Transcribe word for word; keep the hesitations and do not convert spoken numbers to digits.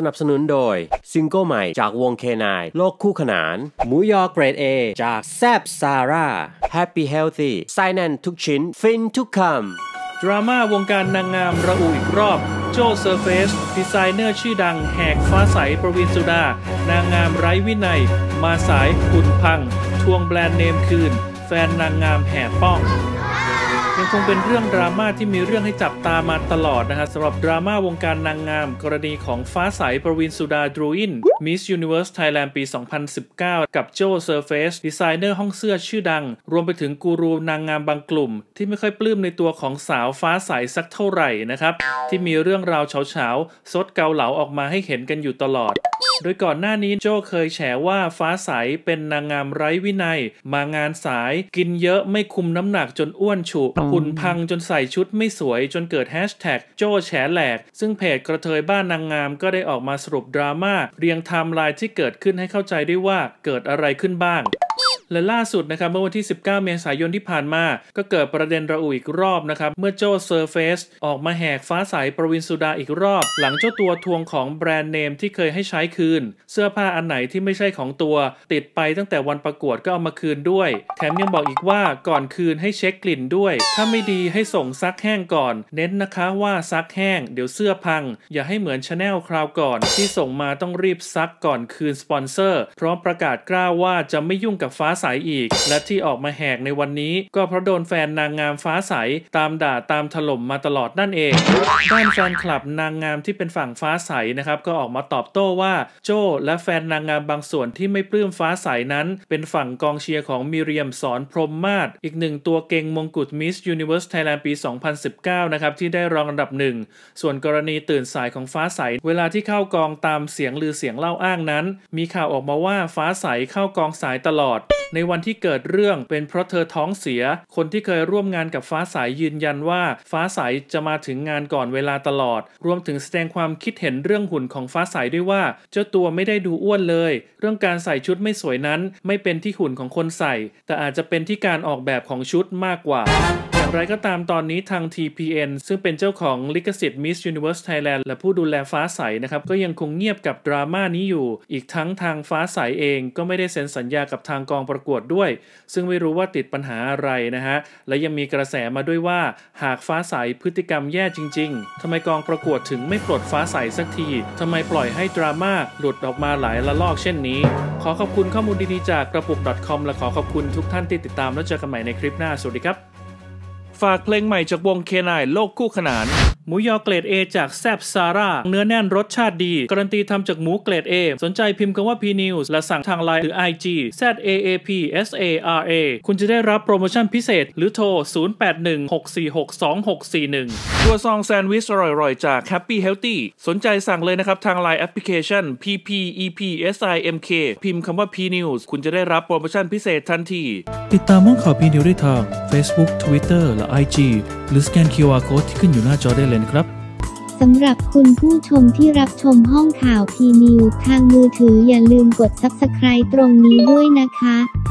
นับสนุนโดยซิงเกิลใหม่จากวงเคนายโลกคู่ขนานหมูยอเกรด A จากแซบซาร่า Happy Healthy ไส้แน่นทุกชิ้นฟินทุกคำดราม่าวงการนางงามระอุอีกรอบโจเซอร์เฟสดีไซเนอร์ชื่อดังแหกฟ้าใสประวินสุดานางงามไร้วินัยมาสายหุ่นพังทวงแบรนด์เนมคืนแฟนนางงามแห่ป้องยังคงเป็นเรื่องดราม่าที่มีเรื่องให้จับตามาตลอดนะฮะสำหรับดราม่าวงการนางงามกรณีของฟ้าใสประวินสุดาดรูอิน Miss Universe Thailand ปี สองพันสิบเก้า กับโจเซอร์เฟสดีไซเนอร์ห้องเสื้อชื่อดังรวมไปถึงกูรูนางงามบางกลุ่มที่ไม่ค่อยปลื้มในตัวของสาวฟ้าใสสักเท่าไหร่นะครับที่มีเรื่องราวเฉาๆซดเกาเหลาออกมาให้เห็นกันอยู่ตลอดโดยก่อนหน้านี้โจเคยแฉว่าฟ้าใสเป็นนางงามไร้วินัยมางานสายกินเยอะไม่คุมน้ำหนักจนอ้วนฉุหุ่นพังจนใส่ชุดไม่สวยจนเกิดแฮชแท็กโจแฉแหลกซึ่งเพจกระเทยบ้านนางงามก็ได้ออกมาสรุปดราม่าเรียงไทม์ไลน์ที่เกิดขึ้นให้เข้าใจได้ว่าเกิดอะไรขึ้นบ้างและล่าสุดนะครับเมื่อวันที่สิบเก้าเมษายนที่ผ่านมาก็เกิดประเด็นระอุอีกรอบนะครับเมื่อโจเซอร์เฟสออกมาแหกฟ้าใสประวินสุดาอีกรอบหลังเจ้าตัวทวงของแบรนด์เนมที่เคยให้ใช้คืนเสื้อผ้าอันไหนที่ไม่ใช่ของตัวติดไปตั้งแต่วันประกวดก็เอามาคืนด้วยแถมยังบอกอีกว่าก่อนคืนให้เช็คกลิ่นด้วยถ้าไม่ดีให้ส่งซักแห้งก่อนเน้นนะคะว่าซักแห้งเดี๋ยวเสื้อพังอย่าให้เหมือน Chanel คราวก่อนที่ส่งมาต้องรีบซักก่อนคืนสปอนเซอร์พร้อมประกาศกล้าว่าจะไม่ยุ่งกับฟ้าใสอีกและที่ออกมาแหกในวันนี้ก็เพราะโดนแฟนนางงามฟ้าใสตามด่าตามถล่มมาตลอดนั่นเองด้านแฟนคลับนางงามที่เป็นฝั่งฟ้าใสนะครับก็ออกมาตอบโต้ว่าโจ้และแฟนนางงามบางส่วนที่ไม่ปลื้มฟ้าใสนั้นเป็นฝั่งกองเชียร์ของมิเรียมสอนพรหมมาศอีกหนึ่งตัวเก่งมงกุฎ Miss Universe Thailand ปี สองพันสิบเก้า นะครับที่ได้รองอันดับหนึ่งส่วนกรณีตื่นสายของฟ้าใสเวลาที่เข้ากองตามเสียงลือเสียงเล่าอ้างนั้นมีข่าวออกมาว่าฟ้าใสเข้ากองสายตลอดในวันที่เกิดเรื่องเป็นเพราะเธอท้องเสียคนที่เคยร่วมงานกับฟ้าใสยืนยันว่าฟ้าใสจะมาถึงงานก่อนเวลาตลอดรวมถึงแสดงความคิดเห็นเรื่องหุ่นของฟ้าใสด้วยว่าเจ้าตัวไม่ได้ดูอ้วนเลยเรื่องการใส่ชุดไม่สวยนั้นไม่เป็นที่หุ่นของคนใส่แต่อาจจะเป็นที่การออกแบบของชุดมากกว่าอย่างไรก็ตามตอนนี้ทาง ที พี เอ็น ซึ่งเป็นเจ้าของลิขสิทธิ์ Miss Universe Thailand และผู้ดูแลฟ้าใสนะครับก็ยังคงเงียบกับดราม่านี้อยู่อีกทั้งทางฟ้าใสเองก็ไม่ได้เซ็นสัญญากับทางกองประกวดด้วยซึ่งไม่รู้ว่าติดปัญหาอะไรนะฮะและยังมีกระแสมาด้วยว่าหากฟ้าใสพฤติกรรมแย่จริงๆทำไมกองประกวดถึงไม่ปลดฟ้าใสสักทีทำไมปล่อยให้ดราม่าหลุดออกมาหลายระลอกเช่นนี้ขอขอบคุณข้อมูลดีๆจากกระปุก .com และขอขอบคุณทุกท่านที่ติดตามแล้วเจอกันใหม่ในคลิปหน้าสวัสดีครับฝากเพลงใหม่จากวงเคนายโลกคู่ขนานหมูยอเกรด A จากแซบซาร่าเนื้อแน่นรสชาติดีการันตีทำจากหมูเกรด A สนใจพิมพ์คำว่า P News และสั่งทาง ไลน์ หรือ ไอ จี แซด เอ เอ พี เอส เอ อาร์ เอ คุณจะได้รับโปรโมชั่นพิเศษหรือโทรศูนย์ แปด หนึ่ง หก สี่ หก สอง หก สี่ หนึ่งตัวซองแซนด์วิชอร่อยๆจาก Happy Healthy สนใจสั่งเลยนะครับทาง ไลน์ แอปพลิเคชัน พี พี อี พี เอส ไอ เอ็ม เค พิมพ์คำว่า P News คุณจะได้รับโปรโมชั่นพิเศษทันทีติดตามห้องข่าว P News ได้ทาง Facebook Twitter และ ไอ จี หรือสแกน คิว อาร์ Code ที่ขึ้นอยู่หน้าจอได้เลยนะครับสำหรับคุณผู้ชมที่รับชมห้องข่าว P News ทางมือถืออย่าลืมกด ซับสไครบ์ ตรงนี้ด้วยนะคะ